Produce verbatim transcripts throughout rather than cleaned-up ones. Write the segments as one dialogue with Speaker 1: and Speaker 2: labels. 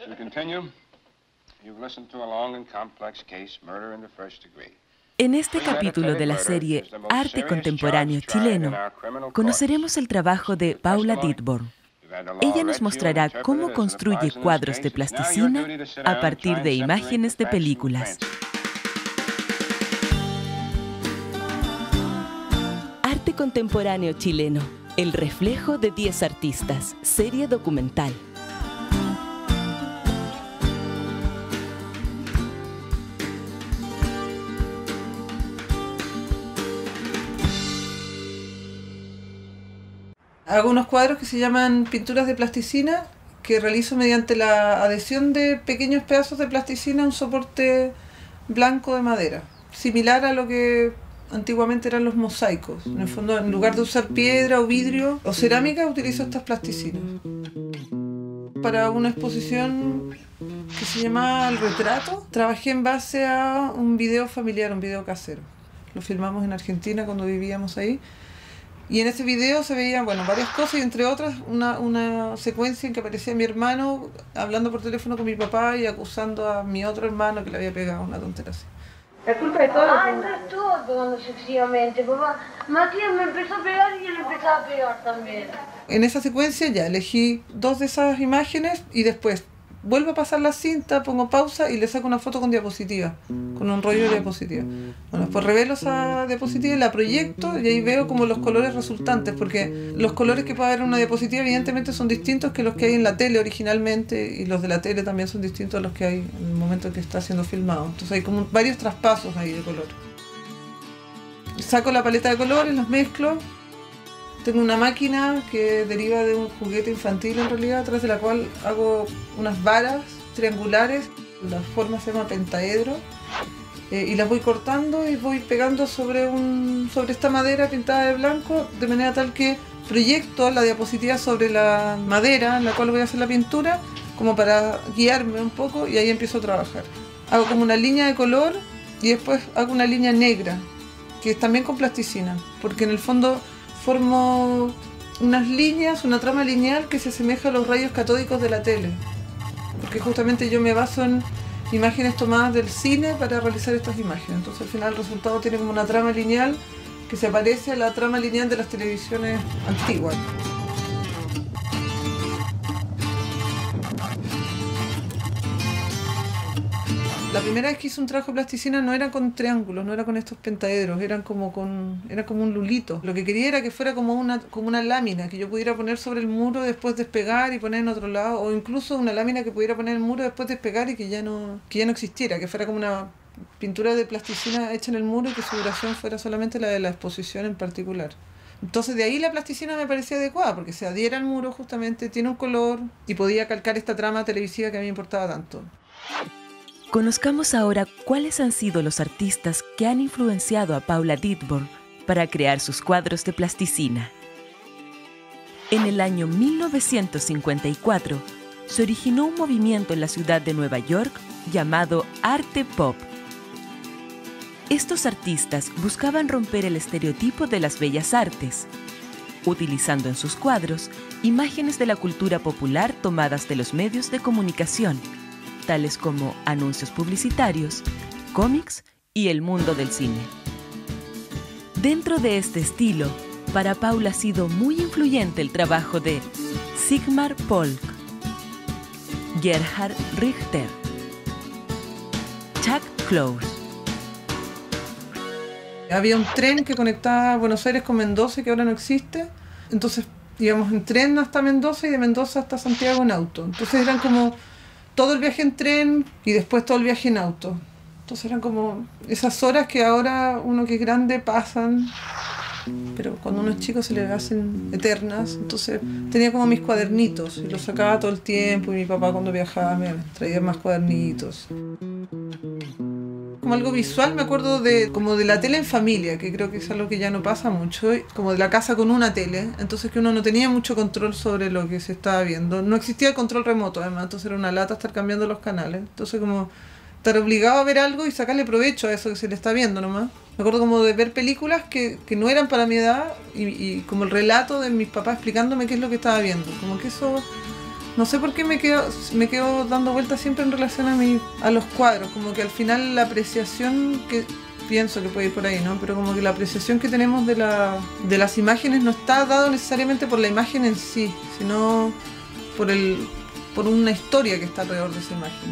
Speaker 1: En este capítulo de la serie Arte Contemporáneo Chileno, conoceremos el trabajo de Paula Dittborn. Ella nos mostrará cómo construye cuadros de plasticina a partir de imágenes de películas. Arte Contemporáneo Chileno, el reflejo de diez artistas, serie documental.
Speaker 2: Hago unos cuadros que se llaman pinturas de plasticina, que realizo mediante la adhesión de pequeños pedazos de plasticina a un soporte blanco de madera, similar a lo que antiguamente eran los mosaicos. En el fondo, en lugar de usar piedra o vidrio o cerámica, utilizo estas plasticinas. Para una exposición que se llama El Retrato, trabajé en base a un video familiar, un video casero. Lo filmamos en Argentina cuando vivíamos ahí. Y en ese video se veían, bueno, varias cosas y entre otras una, una secuencia en que aparecía mi hermano hablando por teléfono con mi papá y acusando a mi otro hermano que le había pegado una tontería así. La culpa de todo.
Speaker 3: Ay, no estuvo pegándose excesivamente, papá. Matías me empezó a pegar y yo le empezaba a pegar también.
Speaker 2: En esa secuencia ya elegí dos de esas imágenes y después vuelvo a pasar la cinta, pongo pausa y le saco una foto con diapositiva, con un rollo de diapositiva. Bueno, después revelo esa diapositiva y la proyecto y ahí veo como los colores resultantes, porque los colores que puede haber en una diapositiva evidentemente son distintos que los que hay en la tele originalmente y los de la tele también son distintos a los que hay en el momento en que está siendo filmado. Entonces hay como varios traspasos ahí de color. Saco la paleta de colores, los mezclo. Tengo una máquina que deriva de un juguete infantil en realidad, atrás de la cual hago unas varas triangulares, la forma se llama pentaedro, eh, y las voy cortando y voy pegando sobre, un, sobre esta madera pintada de blanco, de manera tal que proyecto la diapositiva sobre la madera en la cual voy a hacer la pintura, como para guiarme un poco y ahí empiezo a trabajar. Hago como una línea de color y después hago una línea negra, que es también con plasticina, porque en el fondo formo unas líneas, una trama lineal que se asemeja a los rayos catódicos de la tele, porque justamente yo me baso en imágenes tomadas del cine para realizar estas imágenes. Entonces al final el resultado tiene como una trama lineal que se parece a la trama lineal de las televisiones antiguas. La primera vez que hice un trabajo de plasticina no era con triángulos, no era con estos pentaedros, eran como con, era como un lulito. Lo que quería era que fuera como una, como una lámina que yo pudiera poner sobre el muro, después despegar y poner en otro lado, o incluso una lámina que pudiera poner en el muro, después despegar y que ya no, que ya no existiera, que fuera como una pintura de plasticina hecha en el muro y que su duración fuera solamente la de la exposición en particular. Entonces de ahí la plasticina me parecía adecuada, porque se adhiera al muro justamente, tiene un color y podía calcar esta trama televisiva que a mí me importaba tanto.
Speaker 1: Conozcamos ahora cuáles han sido los artistas que han influenciado a Paula Dittborn para crear sus cuadros de plasticina. En el año mil novecientos cincuenta y cuatro se originó un movimiento en la ciudad de Nueva York llamado Arte Pop. Estos artistas buscaban romper el estereotipo de las bellas artes, utilizando en sus cuadros imágenes de la cultura popular tomadas de los medios de comunicación, tales como anuncios publicitarios, cómics y el mundo del cine. Dentro de este estilo, para Paula ha sido muy influyente el trabajo de Sigmar Polk, Gerhard Richter, Chuck Close.
Speaker 2: Había un tren que conectaba Buenos Aires con Mendoza que ahora no existe, entonces íbamos en tren hasta Mendoza y de Mendoza hasta Santiago en auto. Entonces eran como todo el viaje en tren y después todo el viaje en auto. Entonces eran como esas horas que ahora uno que es grande pasan, pero cuando uno es chico se le hacen eternas. Entonces tenía como mis cuadernitos y los sacaba todo el tiempo y mi papá cuando viajaba me traía más cuadernitos. Como algo visual me acuerdo de como de la tele en familia, que creo que es algo que ya no pasa mucho, como de la casa con una tele, entonces que uno no tenía mucho control sobre lo que se estaba viendo. No existía el control remoto además, entonces era una lata estar cambiando los canales. Entonces como estar obligado a ver algo y sacarle provecho a eso que se le está viendo nomás. Me acuerdo como de ver películas que, que no eran para mi edad y, y como el relato de mis papás explicándome qué es lo que estaba viendo. Como que eso No sé por qué me quedo, me quedo dando vueltas siempre en relación a, mi, a los cuadros, como que al final la apreciación que pienso que puede ir por ahí, ¿no? Pero como que la apreciación que tenemos de, la, de las imágenes no está dado necesariamente por la imagen en sí, sino por, el, por una historia que está alrededor de esa imagen.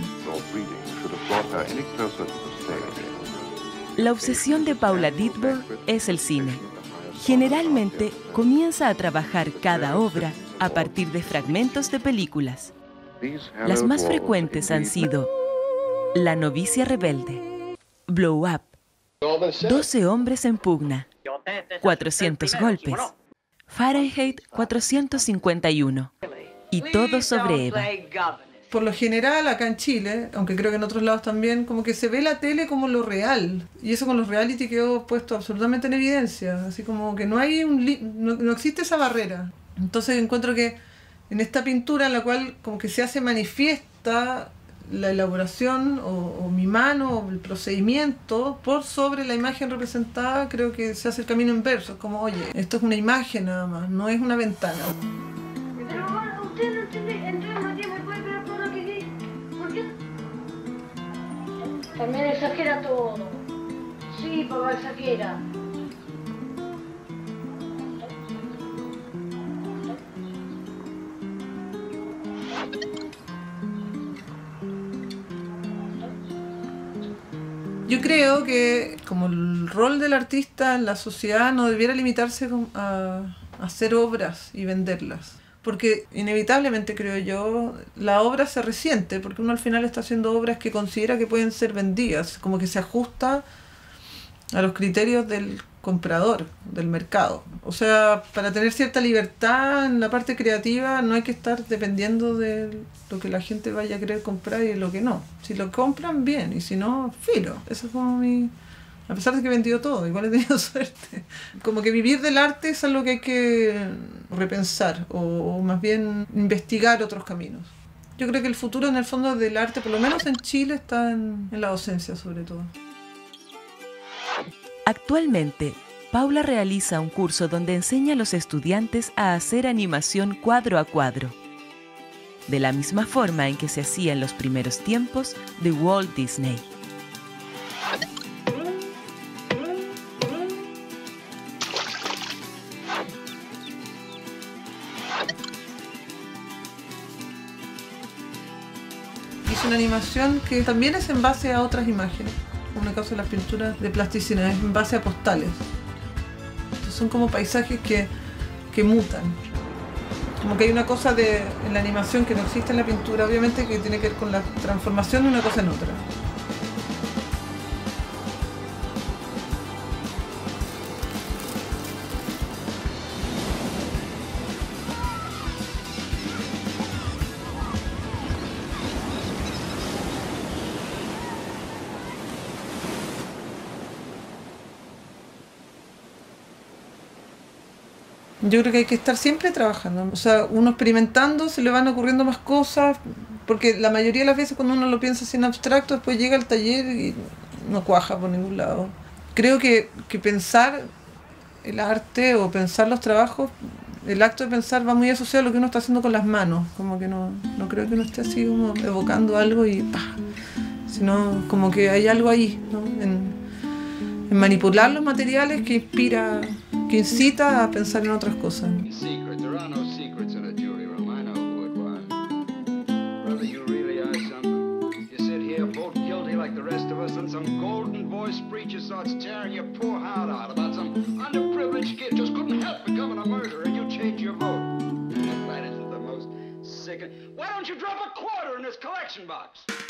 Speaker 1: La obsesión de Paula Dieburg es el cine. Generalmente comienza a trabajar cada obra a partir de fragmentos de películas. Las más frecuentes han sido La novicia rebelde, Blow Up, doce hombres en pugna, cuatrocientos golpes, Fahrenheit cuatrocientos cincuenta y uno y Todo sobre Eva.
Speaker 2: Por lo general, acá en Chile, aunque creo que en otros lados también, como que se ve la tele como lo real. Y eso con los reality quedó puesto absolutamente en evidencia. Así como que no hay un li- no, no existe esa barrera. Entonces encuentro que en esta pintura en la cual como que se hace manifiesta la elaboración o, o mi mano o el procedimiento por sobre la imagen representada, creo que se hace el camino inverso. Es como, oye, esto es una imagen nada más, no es una ventana.
Speaker 3: Pero bueno, usted no entiende, entonces Matías me puede ver todo lo que dice. ¿Por qué? También exagera todo. Sí, papá, exagera.
Speaker 2: Yo creo que como el rol del artista en la sociedad no debiera limitarse a hacer obras y venderlas. Porque inevitablemente, creo yo, la obra se resiente, porque uno al final está haciendo obras que considera que pueden ser vendidas, como que se ajusta a los criterios del comprador, del mercado. O sea, para tener cierta libertad en la parte creativa no hay que estar dependiendo de lo que la gente vaya a querer comprar y de lo que no. Si lo compran, bien, y si no, filo. Eso es como mi... A pesar de que he vendido todo, igual he tenido suerte. Como que vivir del arte es algo que hay que repensar, o, o más bien investigar otros caminos. Yo creo que el futuro en el fondo del arte, por lo menos en Chile, está en, en la docencia sobre todo.
Speaker 1: Actualmente, Paula realiza un curso donde enseña a los estudiantes a hacer animación cuadro a cuadro, de la misma forma en que se hacía en los primeros tiempos de Walt Disney.
Speaker 2: Hice una animación que también es en base a otras imágenes. En el caso de las pinturas de plasticina, es en base a postales. Entonces son como paisajes que, que mutan. Como que hay una cosa de, en la animación que no existe en la pintura, obviamente, que tiene que ver con la transformación de una cosa en otra. Yo creo que hay que estar siempre trabajando, o sea, uno experimentando, se le van ocurriendo más cosas, porque la mayoría de las veces cuando uno lo piensa así en abstracto, después llega al taller y no cuaja por ningún lado. Creo que, que pensar el arte o pensar los trabajos, el acto de pensar va muy asociado a lo que uno está haciendo con las manos, como que no, no creo que uno esté así como evocando algo y ¡pah! Sino como que hay algo ahí, ¿no? en, en manipular los materiales que inspira, que incita a pensar en otras cosas.
Speaker 4: Why don't you drop a quarter in this collection box?